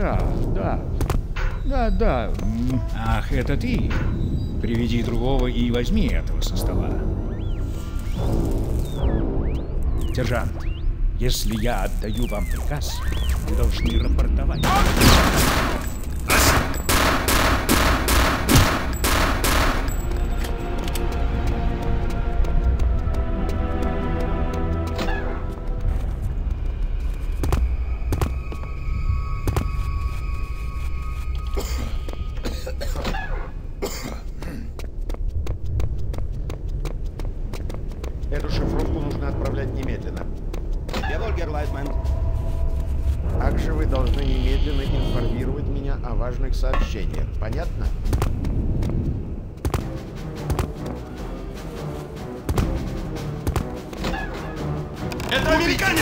Да. Ах, это ты? Приведи другого и возьми этого со стола. Сержант, если я отдаю вам приказ, вы должны рапортовать. Эту шифровку нужно отправлять немедленно. Также вы должны немедленно информировать меня о важных сообщениях. Понятно? Это американец!